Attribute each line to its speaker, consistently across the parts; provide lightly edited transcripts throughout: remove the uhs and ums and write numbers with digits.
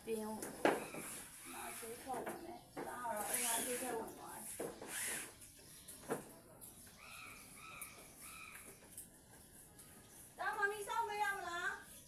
Speaker 1: ပြင်ဦးနားသေးထွက်လာတယ်ဒါကတော့အိမ်မှာသေးတဲ့ဝင်သွားတယ်ဒါမမီစောင့်မရမလား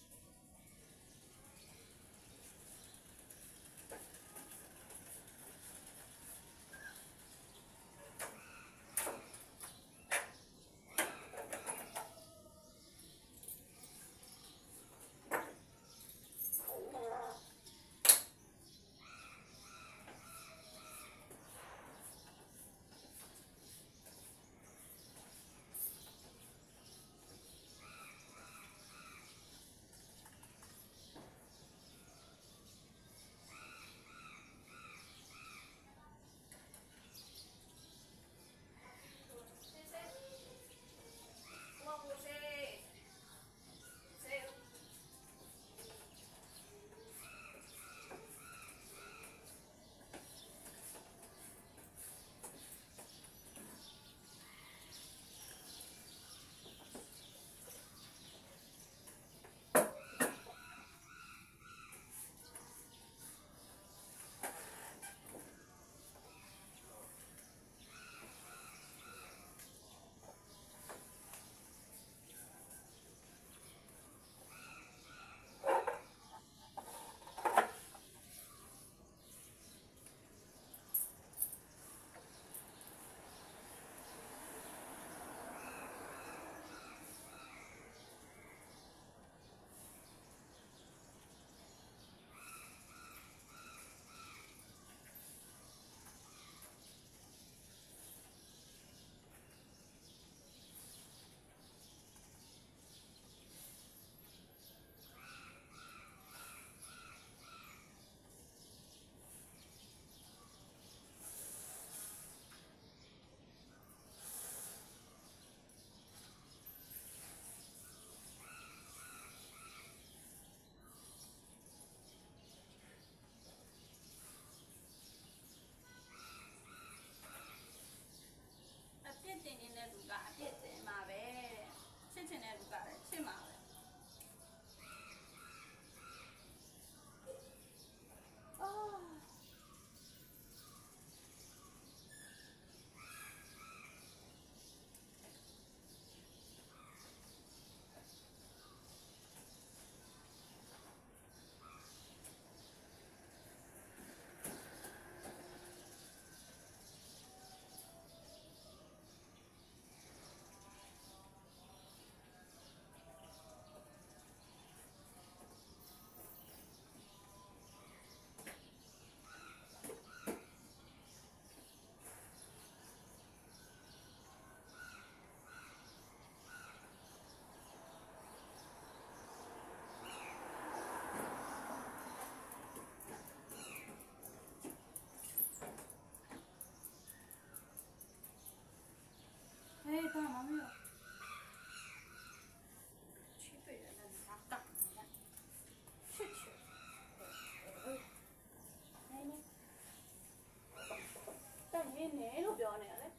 Speaker 1: တင်နေတဲ့လူကအပြစ်တင်မှာပဲချစ်ချင်တဲ့လူကလည်းချစ်မှာပဲအော်嘿，干嘛没有？去被人那里打干了，去去。哎呢？但你哪路标呢？嘞？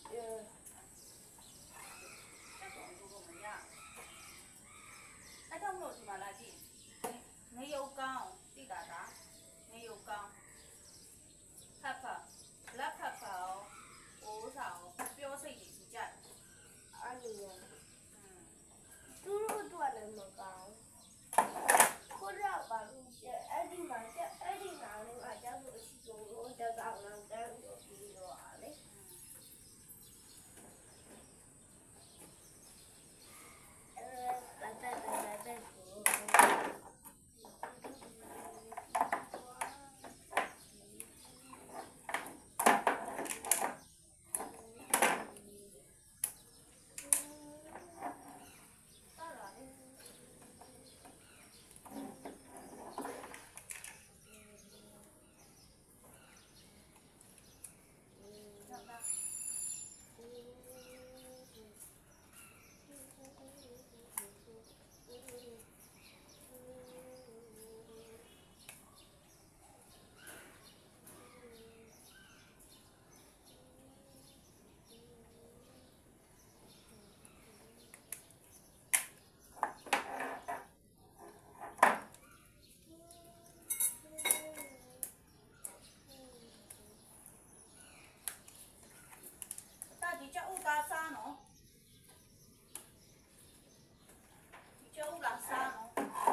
Speaker 1: တက်ကောင်လို့မရအဲ့တော့လို့ဒီမှာလာကြည့်ငရုတ်ကောင်းတိတာတာငရုတ်ကောင်းဖတ်ဖတ်လက်ဖတ်ဖတ်ဟိုးဆောင်ပြောစိတ်ကြီးကြိုက်
Speaker 2: အဲ့လိုရသူတို့တော့လည်းမကောင်းခုနကဘာလို့အဲ့ဒီမှာအဲ့ဒီနားလေးကကြောက်လို့ရှိလို့တကောင်လောက်တန်းလို့ပြီးတော့အားလေဒီကျုပ်သားစားနော်ဒီကျုပ်လာစားနော်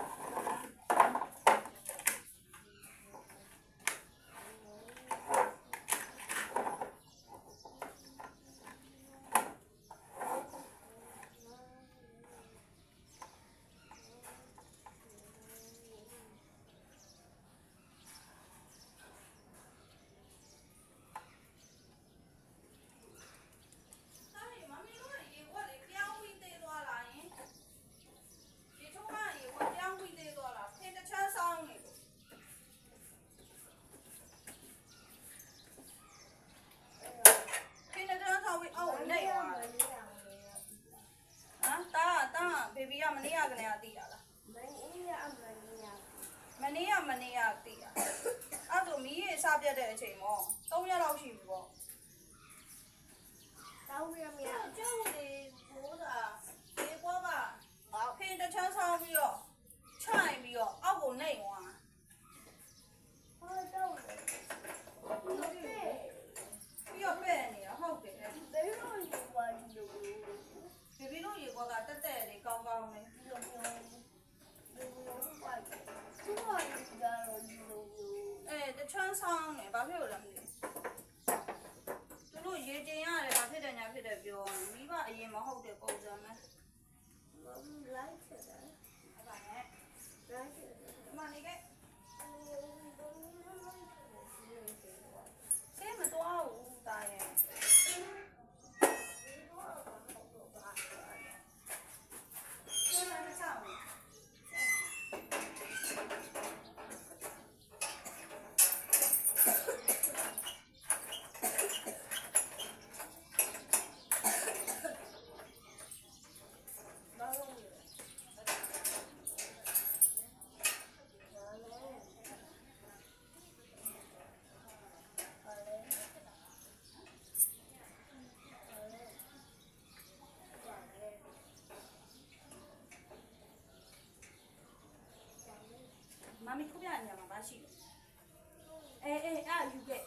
Speaker 2: ဘေဘီကမနေ့ကကနေသိရလားမနေ့ကသိရအဲ့ဆိုမီးရေစပြတ်တဲ့အချိန်မော3ရက်လောက်ရှိပြီပေါ့တောင်းရမရ
Speaker 1: ကျုပ်လေဘိုးသာဒီဘောကဖင်တစ်ချမ်းဆောင်ပြီးတော့ချိုင်ပြီးတော့အောက်ကိုနှိပ်သွား
Speaker 2: ဟောတော့
Speaker 1: ပြီးတော့ပဲ့နေတာဟုတ်တယ်
Speaker 2: ဘေဘီတို့ရေကွာဒီလို
Speaker 1: ဘေဘီတို့ရေကွာကတက်တက်လေးကောင်းကောင်းလေး
Speaker 2: ဒီလိုမျိုးဘေဘီတို့ကွာသူ့ဘာကြီးကြတော့ဒီလိုမျိုး
Speaker 1: တစ်ချမ်းဆောင်နေဘာဖြစ်လို့လဲမသိသူတို့ရေကျင်ရတယ်ဘာဖြစ်တယ်ညာဖြစ်တယ်ပြောမိဘအရင်မဟုတ်တဲ့ပုံစံမဲ့
Speaker 2: လိုက်တယ်
Speaker 1: အဲ့ဒါနဲ့
Speaker 2: လိုက်တယ်
Speaker 1: ဒီမှာနေခဲ့ဆေးမတော်ဘူးတာရဲ့မမီခုပြနေမှာပါရှိတယ်အဲ့ယူခဲ့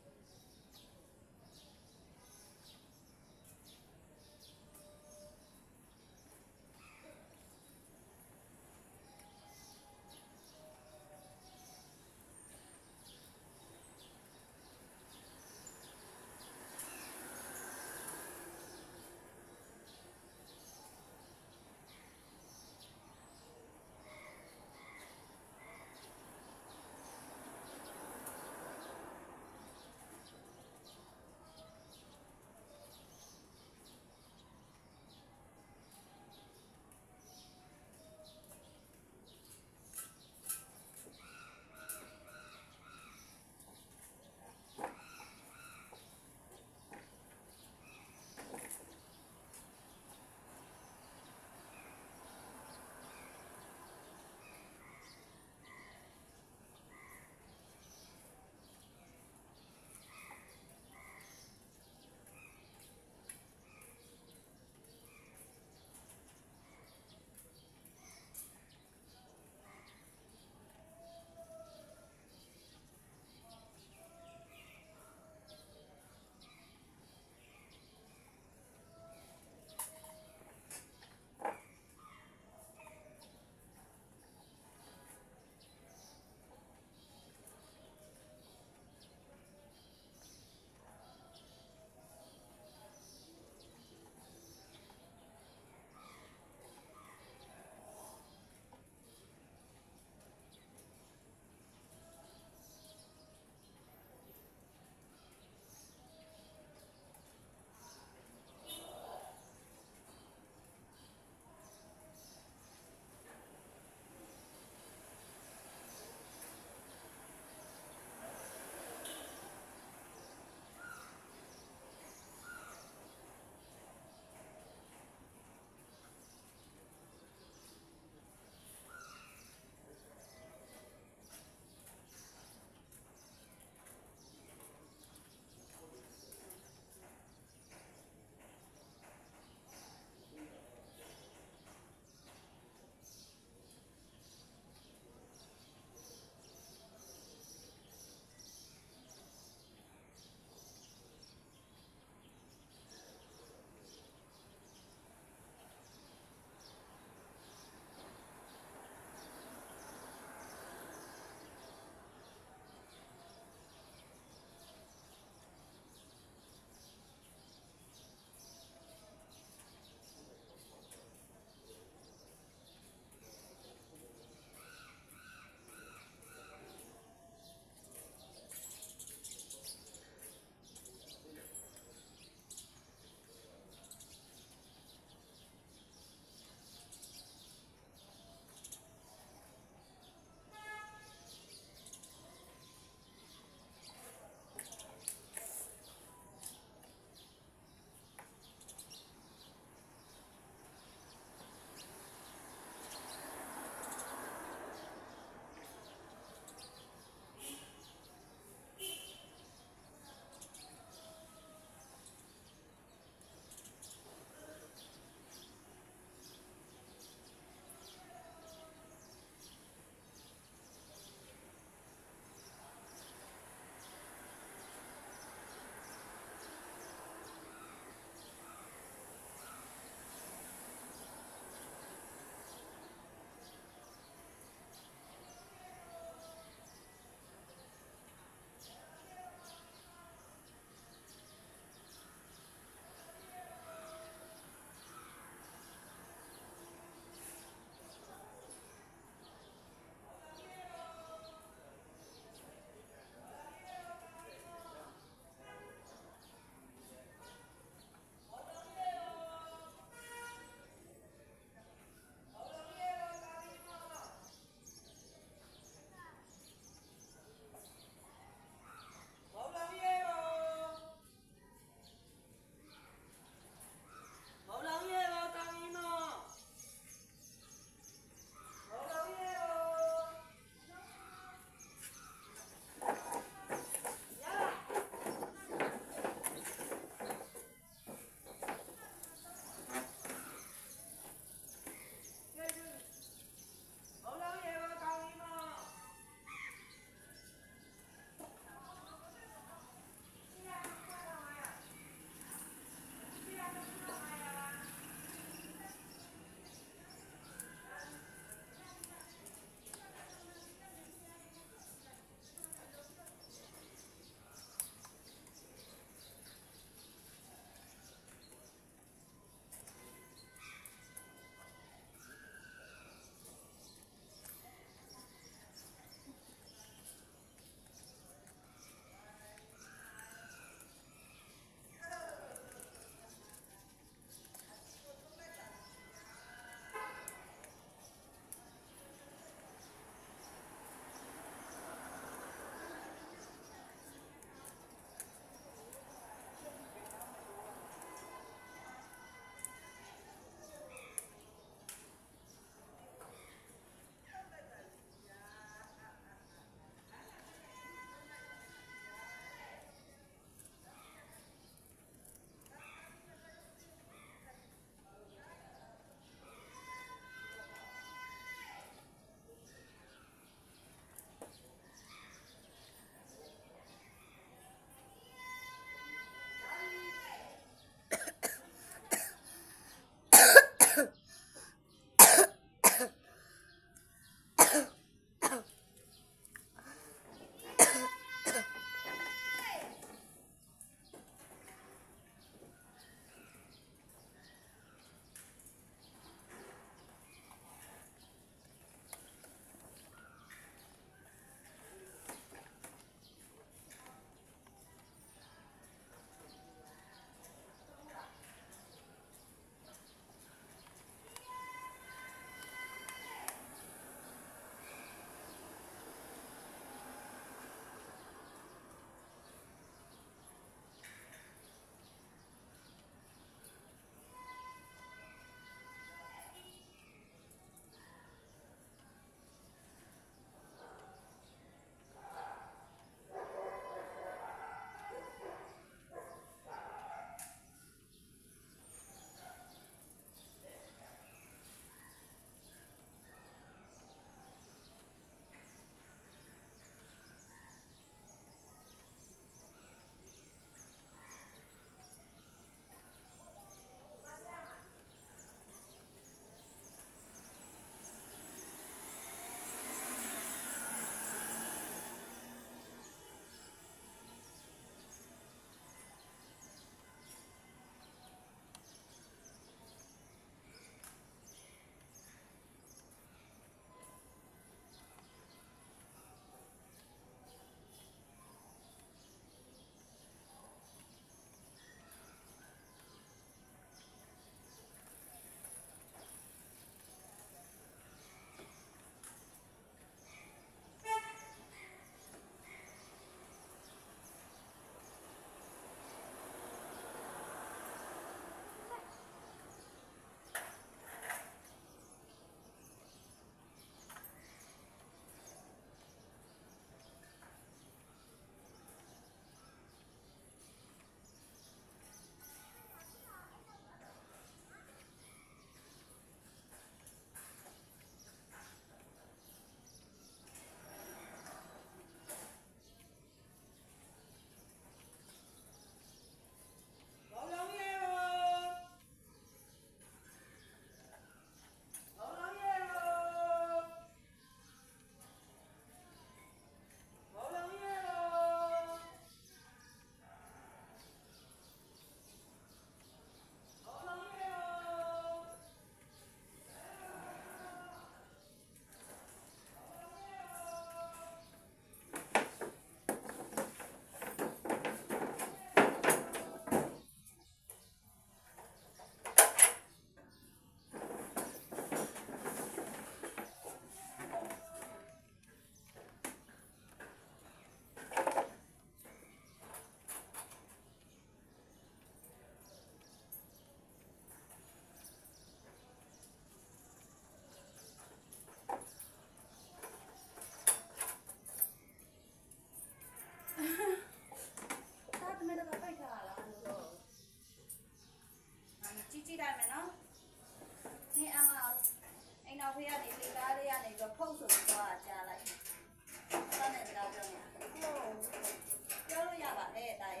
Speaker 1: ဖို့ဆိုတော့ကြားလိုက်ဆောင်းနေစကားပြောနေပြောလို့ရပါတယ်တိုင်း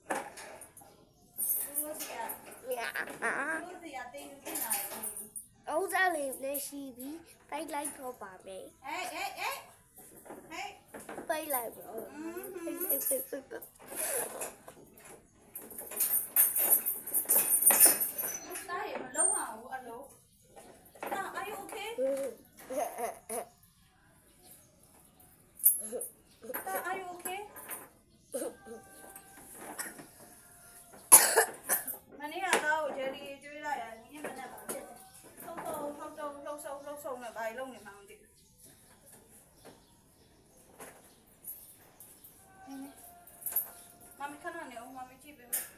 Speaker 1: လူစီကလူစီကတင်းယူနေတာလေ
Speaker 2: အောက်စားလေးလည်းရှိပြီးပိုက်လိုက်တော့ပါမယ်ဟေးပိုက်လိုက်ပါ
Speaker 1: ဘာလုံးနေမှမသိမမခဏနေအောင်မမကြည့်ပေးမယ်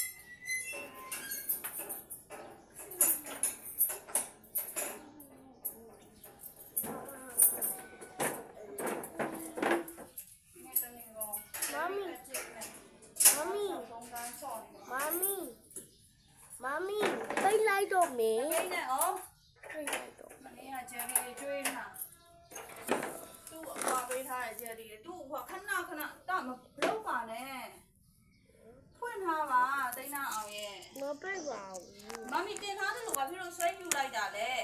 Speaker 2: မမီပိတ်လိုက်တော့မေး
Speaker 1: ပိတ်နေအောင်ပိတ်လိုက်တော့မနေ့ကဂျယ်ရီကျွေးထားသူ့အဖွားပေးထားတဲ့ဂျယ်ရီသူ့အဖွားခဏတော့မလုပ်ပါနဲ့ဖွင့်ထားပါတိတ်နာအောင်ရဲ့
Speaker 2: မပိတ်ပါဘူး
Speaker 1: မမီတင်ထားတယ်လို့ဘာဖြစ်လို့ဆွဲယူလိုက်တာလဲ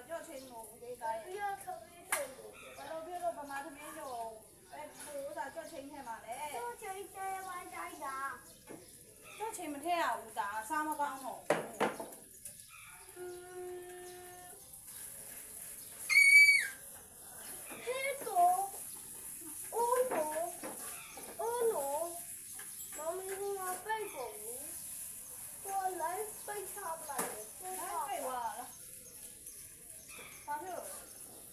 Speaker 1: ကြော့ချင်းကိုဦးလေးသားရဲ့
Speaker 2: 不要特别重的。
Speaker 1: ဘယ်လိုဖြစ်လို့ဗမာသမင်းတို့ပဲပိုးဥစားကြော့ချင်းထဲမှာလဲ
Speaker 2: 就这这玩意儿的。
Speaker 1: ကြော့ချင်းမထည့်ရဘူးဒါစားမကောင်းတော့
Speaker 2: 嗯。黑狗，乌龙，乌龙，妈咪给我背狗，我来背它吧，背
Speaker 1: အဲ့
Speaker 2: 它
Speaker 1: ဖိတ်
Speaker 2: 吧。
Speaker 1: သွားလားဘာဖြစ်လို့
Speaker 2: 我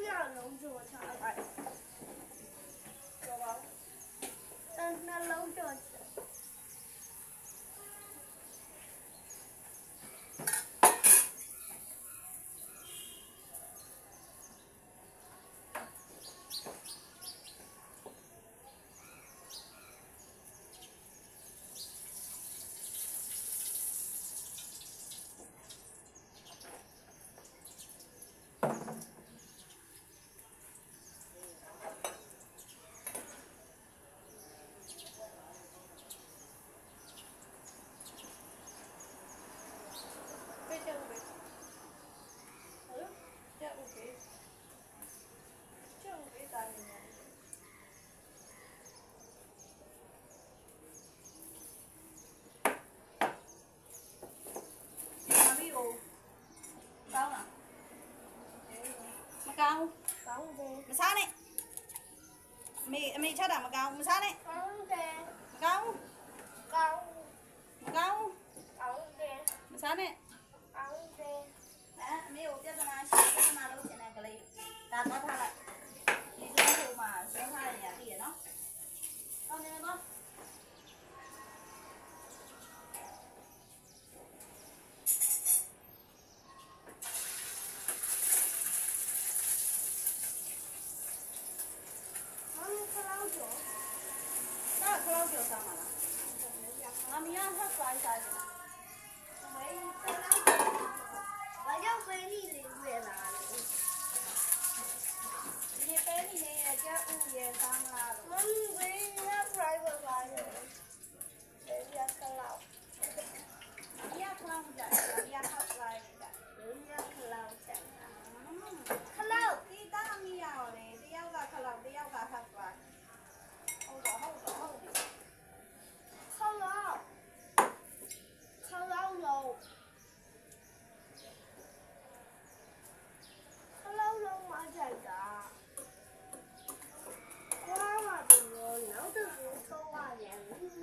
Speaker 2: 样能做下来。走吧。但那能做起来。
Speaker 1: Cao
Speaker 2: Cậu đi.
Speaker 1: mà sao này mì sao đằng mà cao mà sao này
Speaker 2: Cậu đi.
Speaker 1: cao
Speaker 2: Cậu.
Speaker 1: cao
Speaker 2: Cậu đi.
Speaker 1: mà sao này
Speaker 2: Cậu đi.
Speaker 1: à mì ổ cho nó đâu chuyện này cái này ta có tha lại đi xuống mà xuống hai nhà thì nó con này con lâu kiểu sao mà làm gì ăn hết rồi sao
Speaker 2: 我要回你的月啦。
Speaker 1: 你背你那叫5月3啦。
Speaker 2: 我回那快过来了，人家可老，
Speaker 1: 人家可老不在，人家好来的。
Speaker 2: 人家可老讲啊。
Speaker 1: 可老，你打你要的，你要个可老，你要个好来。好的好的好的。
Speaker 2: 可老，可老肉。Hello, mà chạy cả. Quá mà đừng rồi, nấu từ câu à nhẹ.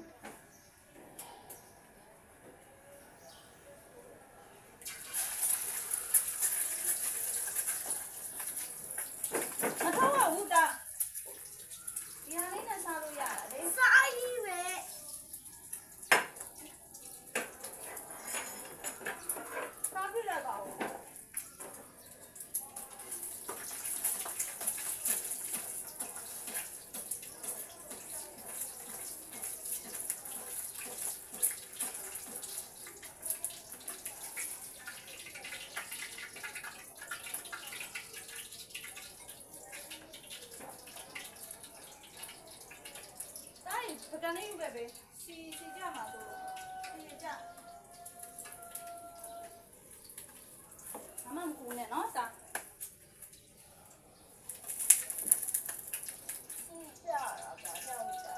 Speaker 1: Mà không có hút à? Đi ăn lấy là sao rồi à? Đấy.
Speaker 2: Sai đi mẹ.
Speaker 1: Sao biết là bảo? Cái này về về xì chả mà tôi xì chả mà cùng này nó sao
Speaker 2: Xì chả là cả rau chả.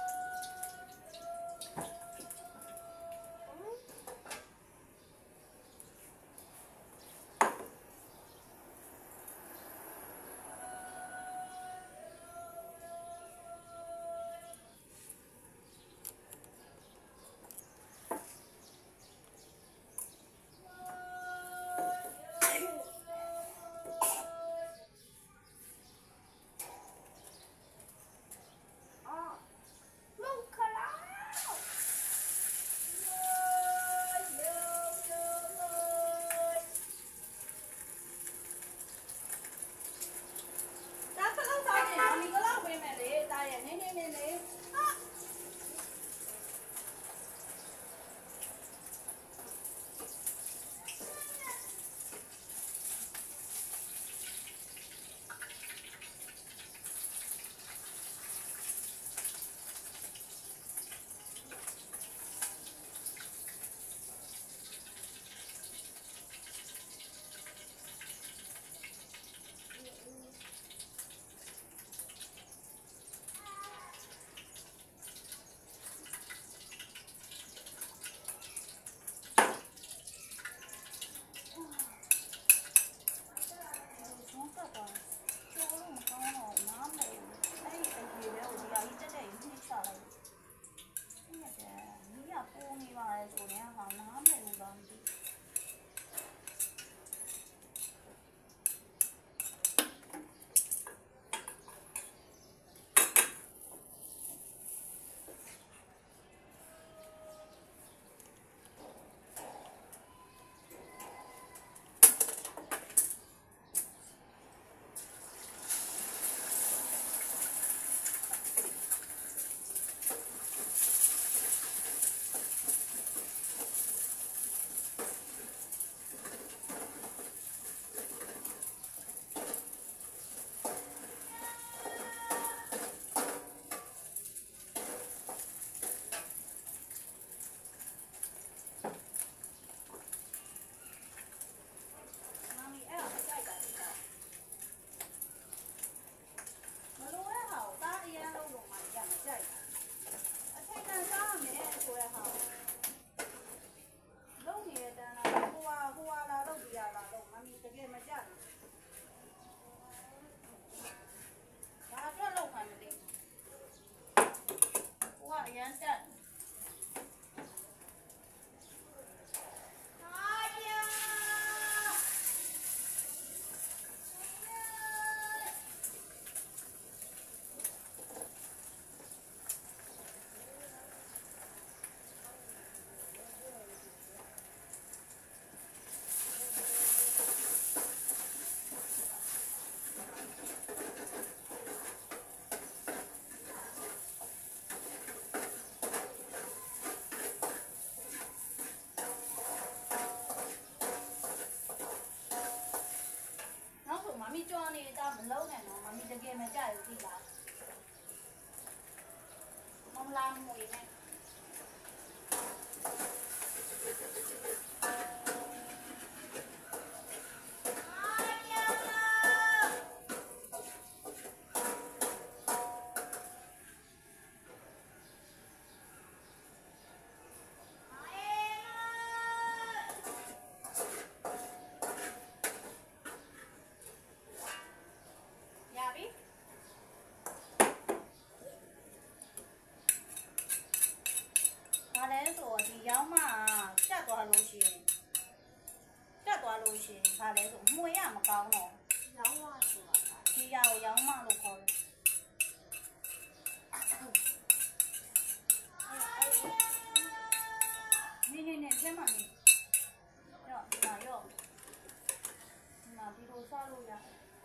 Speaker 1: ကယ်မကြရဘူးလားမမလာမွေနဲ့ရောင်းမှတက်သွားလို့ရှိရင်ဗာလဲဆိုမှွေရမကောင်းတော့ရောင်းမှဆိုတာဒီရကိုရောင်းမှလို့ခေါ်တယ်နေထဲမှာနေရောဒီမှာဒီလိုစားလို့ရတယ်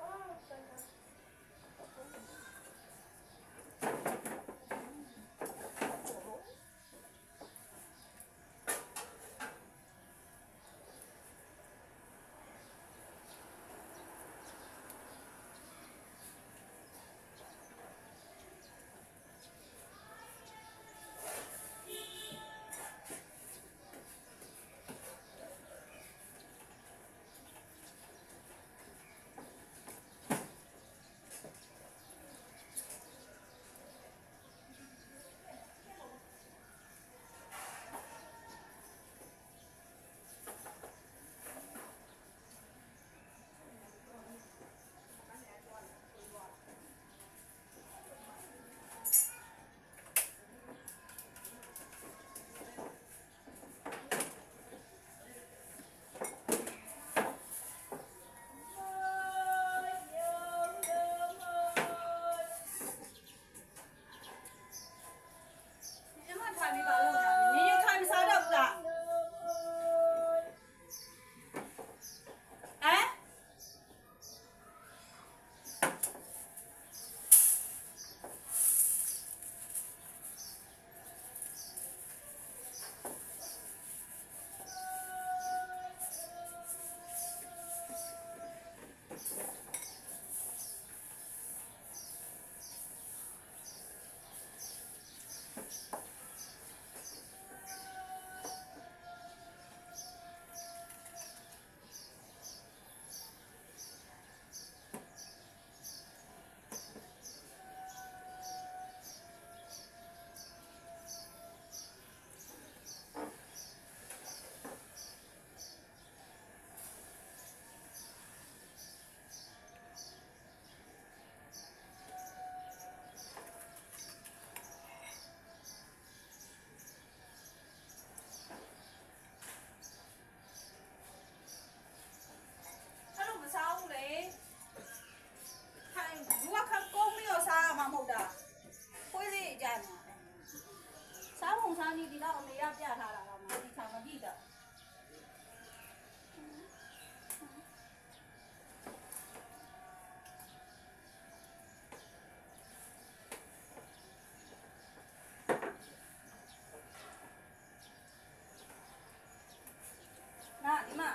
Speaker 1: ဒီတော့အမေရပြထားတာတော့မသိချာမကြည့်တော့နာဒီမှာ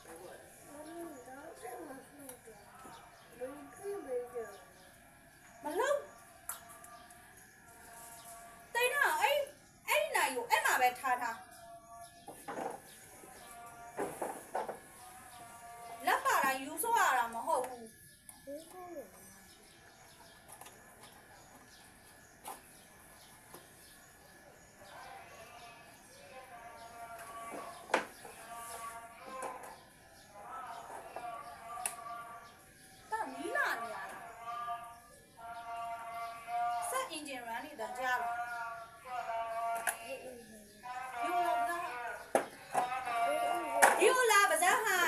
Speaker 1: မလုံးတိတ်တော့အဲ့နိုင်ကိုအဲ့မှာပဲထားလက်ပါတာယူဆိုရတာမဟုတ်ဘူးအင်ဂျင်ရန်နေတာကြားလားယူလာပါစားဟာ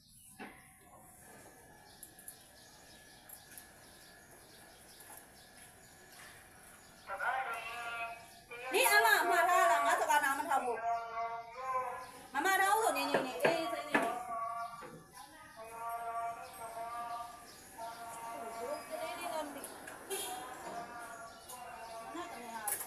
Speaker 1: 你阿妈骂他了，我这个拿没他不？妈妈他我说你，哎，谁？那怎么样？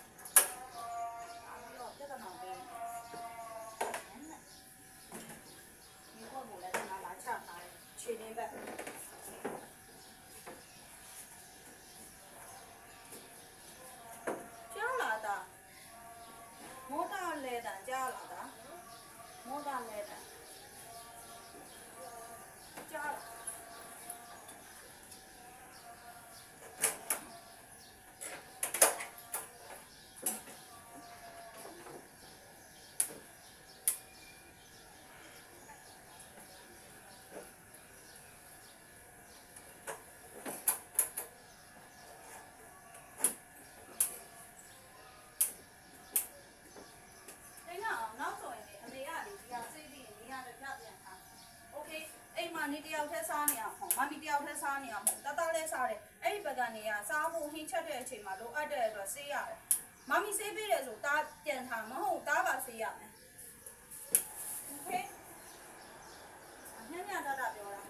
Speaker 1: န်တွေကစားဖို့ဟင်းချက်တဲ့အချိန်မှာလိုအပ်တဲ့အတွက်ဆေးရတယ်မမီဆေးပေးတယ်ဆိုတားပြန်ထားမဟုတ်တားပါဆေးရမယ်โอเคညံ့ညံ့တတ်တာပြောတာ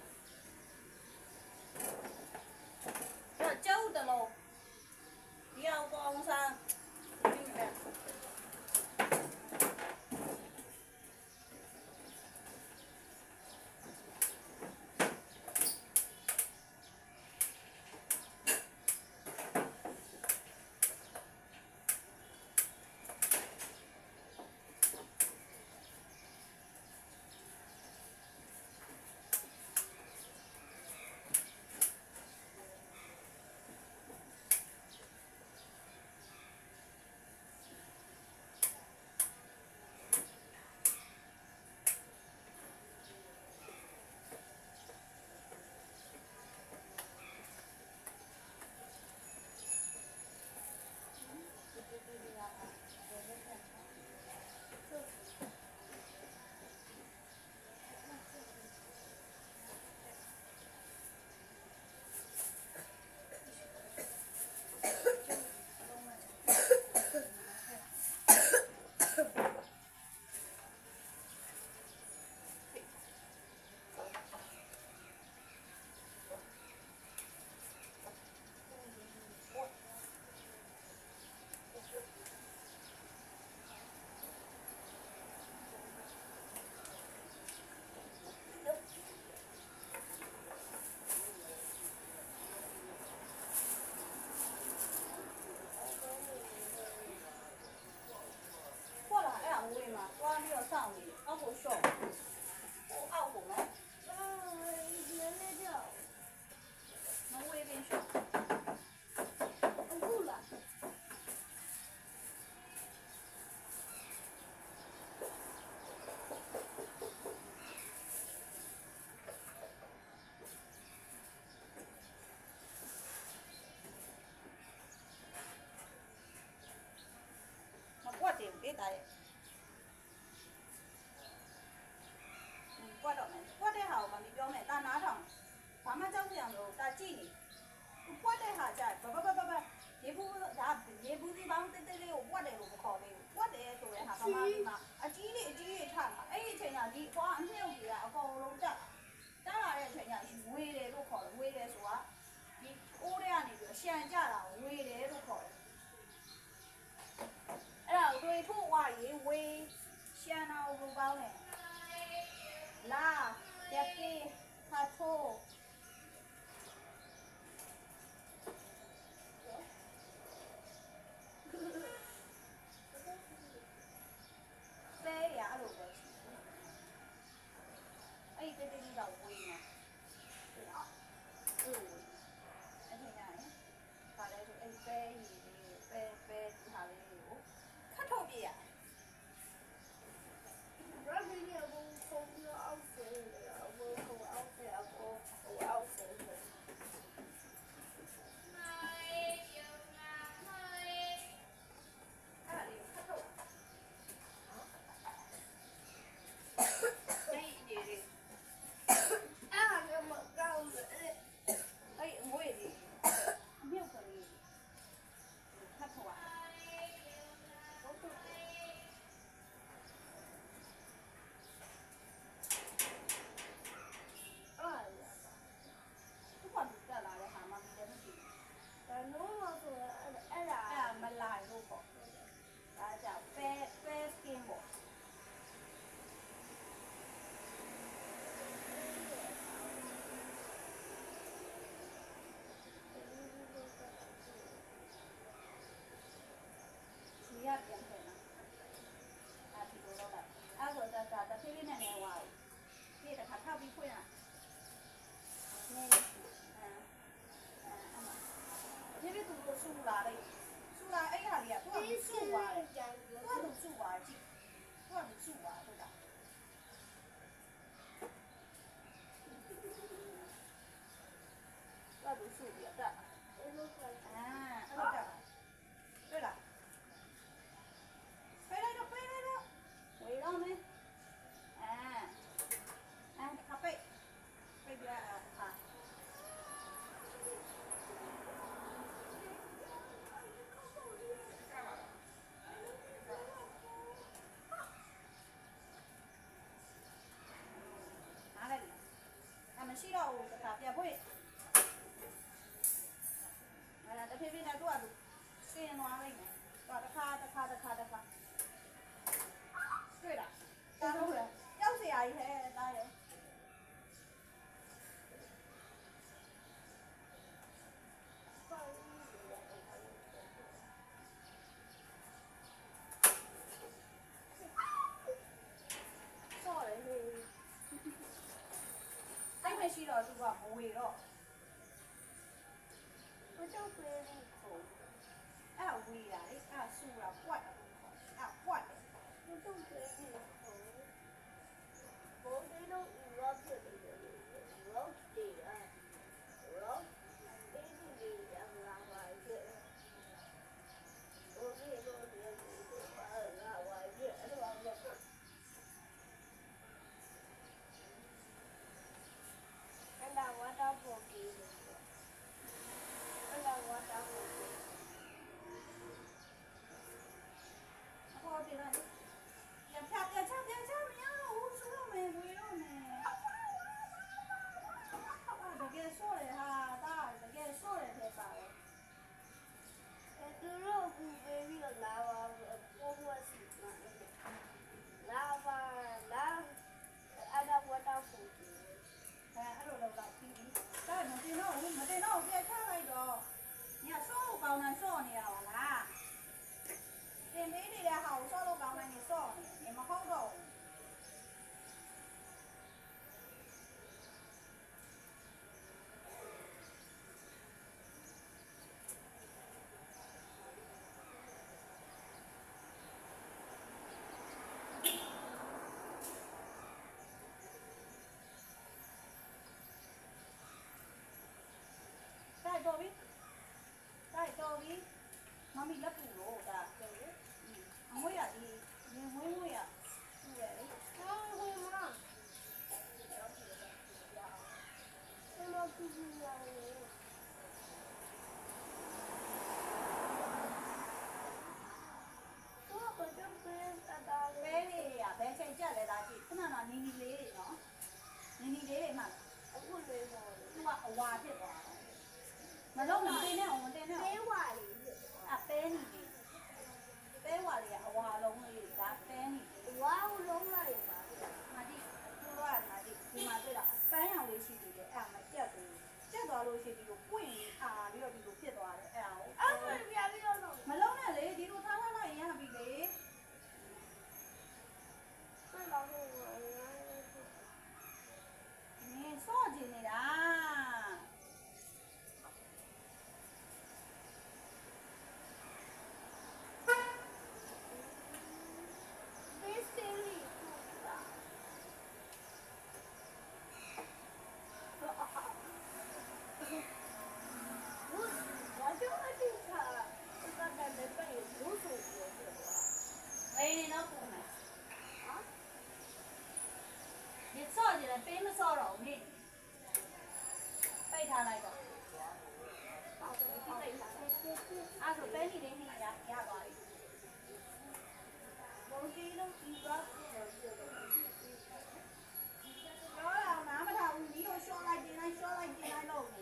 Speaker 1: အဲ့တော့ကျုပ်တလုံးဒီအောင်ကောင်းစားဒီမဲ့ ပေးတာရဲ့ကွက်တော့မယ်ကွက်တဲ့ဟာကိုမမီပြောမယ်တာနားထောင်ဘာမှကြောက်ကြရမလို့တာကြည့်နေကွက်တဲ့ဟာကြဘရေဘူးဒါရေဘူးဒီဘောင်းတက်တက်လေးကိုကွက်တယ်လို့မခေါ်သေးဘူးကွက်တယ်ဆိုတဲ့ဟာဘာမှဒီမှာအကြီးလေးထတာအဲ့ဒီအချိန်ကဒီအကွာအမြုပ်ကြီးကအကုန်လုံးတက်လာတဲ့အချိန်ကဝေတယ်လို့ခေါ်တယ်ဝေတယ်ဆိုတာဒီအိုးထဲကနေပြီးရှန်ကြတာဝေတယ်လို့ခေါ်တယ်အဲ့ဒါဝေထို့ဝါရေဝေရှန်နာကိုပေါင်းတယ်လာတက်ကေဟာထို့မရှိတော့ဘူးတစ်ခါပြန်ဖွင့်အဲ့ဒါတစ်ဖြည်းဖြည်းနဲ့သူ့အတူစင်သွားလိုက်မယ်တော့တစ်ခါတွေ့လားတားလို့ရရောက်เสียကြီးဟဲ့တားရမရှိတော့သူကမဝေတော့
Speaker 2: 我就背一口，
Speaker 1: အဲ့ဝေတာလေအဲ့ဆူတာပွက်အဲ့ပွက်တယ်
Speaker 2: 我就背一口。我这种鱼肉这里的鱼肉底啊，鱼肉背地里两拉外去，我这种背地里拉外去，是吧？那我到不给你，那我到不给。
Speaker 1: ဟောတယ်လားပြန်ချမရဘူးဆူတော့မယ်ဝေတော့မယ်တကယ်ဆော့တယ်ဟာဒါတကယ်ဆော့တယ်ထဲပါတယ်
Speaker 2: 猪肉不背那个拉瓦波波西嘛，拉瓦拉，按照我到不给。
Speaker 1: အဲ့လိုလောက်တော့ပြီးပြီဒါမတင်တော့ဘူးပြန်ချလိုက်တော့ညဆော့ကောင်းတယ်ဆော့နေရပါလားတင်ပေးနေတဲ့ဟာကိုဆော့လို့ကောင်းတယ်နေဆော့နေမဟုတ်တော့တော်ပြီမမီလက်ပူလို့ဒါတော်ပြီအမွေးရဒီရင်ဝင်းဝေးရသူ့ရဲ့လေ
Speaker 2: 妈，妈不知道嘞。我好像不认识他
Speaker 1: ဘဲလေးရဘဲချိန်ကြက်လဲဒါကြည့်ခဏတော့နီနီလေးတွေနော်နီနီလေးတွေမှ
Speaker 2: အခုလေးပေါ်တယ်
Speaker 1: သူကအဝါဖြစ်သွားတယ်မလုံးမတင်နဲ့အောင်မတင်နဲ့
Speaker 2: ပေးဝါလေး
Speaker 1: အပဲနီလေးပဲဝါလေးကအဝါလုံးလေးဒါပဲနီလေး
Speaker 2: ဝါဦးလုံးလိုက်ပါ
Speaker 1: မာဒီသူကမာဒီဒီမှာတွေ့တာပန်းရောင်လေးရှိသေးတယ်အဲ့ဒါမကြက်ဘူးကြက်သွားလို့ရှိပြီးတော့ပွင့်အားပြီးတော့ဒီလိုဖြစ်သွားတယ်အဲ့ဒါကို
Speaker 2: အဲ့ဒါပြန်ပြီးတော့
Speaker 1: မလုံးနဲ့လေဒီလိုထားလိုက်ရင်ရပြီလေ
Speaker 2: ဆွဲတော့ဟို
Speaker 1: နင်စော့ကျင်နေတာပေးမစော့တော့ဘူးပိတ်ထားလိုက်တော့အဲ့ဆိုပဲနေလေးနေရသွားပြီဘုံကြီးလုံးကြီးသွားတော့အောင်နားမထားဘူးဒီကိုရှော့လိုက်တင်လိုက်လို့ဟဲ့တာဖေ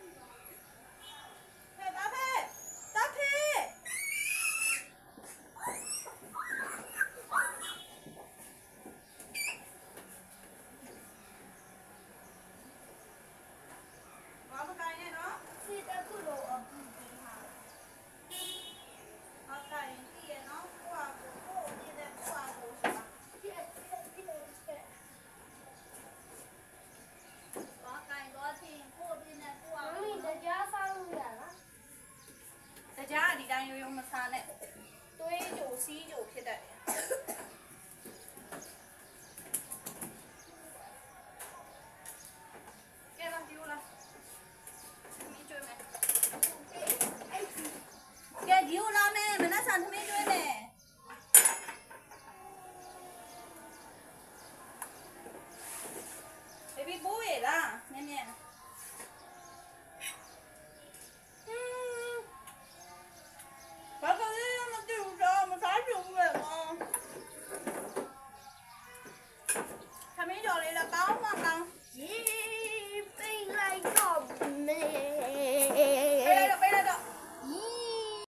Speaker 1: ကြားဒီတိုင်းရိုးမစားနဲ့တွေးကြိုစီးကြိုဖြစ်တတ်တယ်ကဲပါဒီလားမင်းကျွေးမယ်ကဲဒီလာမယ်မနက်စာသမီးကျွေးမယ်ဘေဘီဘိုးရလားနည်းနည်းဘာကလေးမတူတော့မစားချင်ဘူးလေသမီးတော်လေးလည်းကောင်းမှကောင်းရေး
Speaker 2: လိုက်တော့